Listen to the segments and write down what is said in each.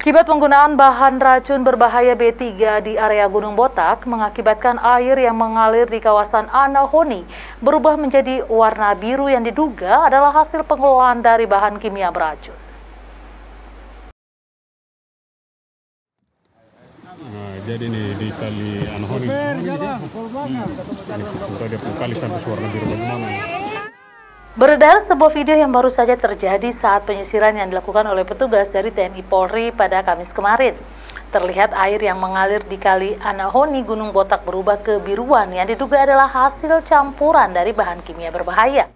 Akibat penggunaan bahan racun berbahaya B3 di area Gunung Botak mengakibatkan air yang mengalir di kawasan Anahoni berubah menjadi warna biru yang diduga adalah hasil pengelolaan dari bahan kimia beracun. Nah, jadi nih di kali Anahoni, dia kali sampai warna biru bagaimana? Beredar sebuah video yang baru saja terjadi saat penyisiran yang dilakukan oleh petugas dari TNI Polri pada Kamis kemarin. Terlihat air yang mengalir di kali Anahoni Gunung Botak berubah kebiruan yang diduga adalah hasil campuran dari bahan kimia berbahaya.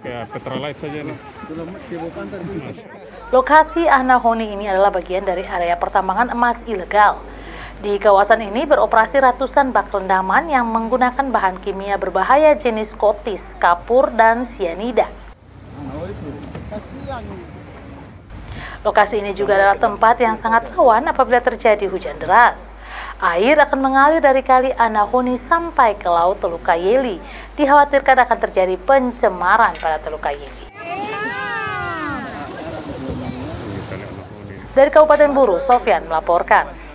Lokasi Anahoni ini adalah bagian dari area pertambangan emas ilegal. Di kawasan ini beroperasi ratusan bak rendaman yang menggunakan bahan kimia berbahaya jenis kotis, kapur, dan sianida. Lokasi ini juga adalah tempat yang sangat rawan apabila terjadi hujan deras. Air akan mengalir dari kali Anahoni sampai ke laut Teluk Kayeli. Dikhawatirkan akan terjadi pencemaran pada Teluk Kayeli. Dari Kabupaten Buru, Sofyan melaporkan.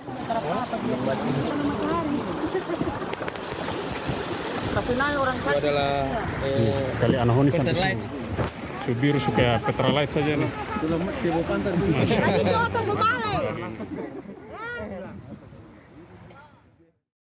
Itu adalah kali Anahoni sampai sini. Biru suka petrolite saja nih.